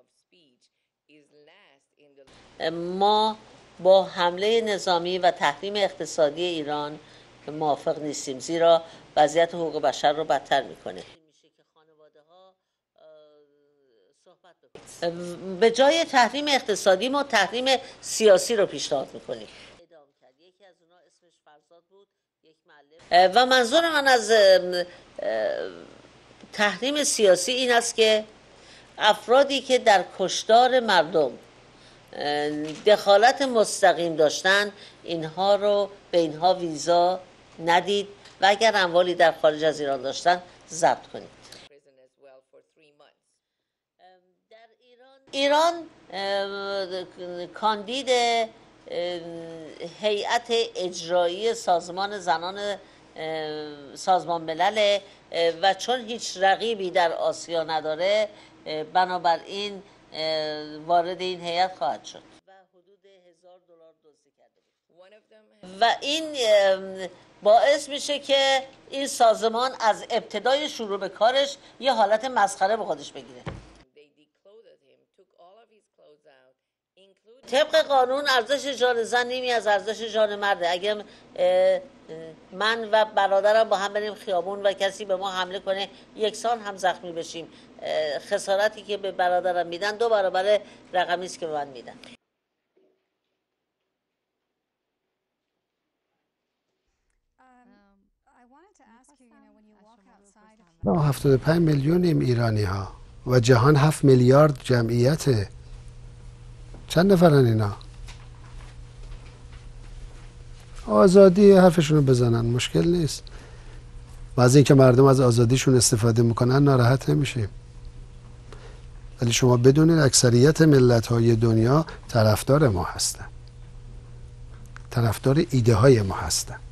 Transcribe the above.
ما با حمله نظامی و تحریم اقتصادی ایران موافق نیستیم، زیرا وضعیت حقوق بشر رو بدتر میکنه. به جای تحریم اقتصادی ما تحریم سیاسی رو پیشنهاد میکنیم. و منظور من از تحریم سیاسی این است که افرادی که در کشتار مردم دخالت مستقیم داشتن، اینها رو به اینها ویزا ندید و اگر اموالی در خارج از ایران داشتن ضبط کنید. در ایران کاندید هیئت اجرایی سازمان زنان سازمان ملل و چون هیچ رقیبی در آسیا نداره، بنابراین وارد این هیئت خواهد شد و حدود $1000 دزدی کرده. و این باعث میشه که این سازمان از ابتدای شروع به کارش یه حالت مسخره به خودش بگیره. طبق قانون ارزش جان زن نیمی از ارزش جان مرده. اگر من و برادرم با هم بریم خیابون و کسی به ما حمله کنه، یکسان هم زخمی بشیم، خسارتی که به برادرم میدن 2 برابر رقمی است که به من میدن. 75 میلیونیم ایرانی ها و جهان 7 میلیارد جمعیته. چند نفرن اینا؟ آزادی حرفشون رو بزنن، مشکل نیست. و از اینکه مردم از آزادیشون استفاده میکنن ناراحت نمیشیم. ولی شما بدونید اکثریت ملت‌های دنیا طرفدار ما هستن، طرفدار ایده های ما هستن.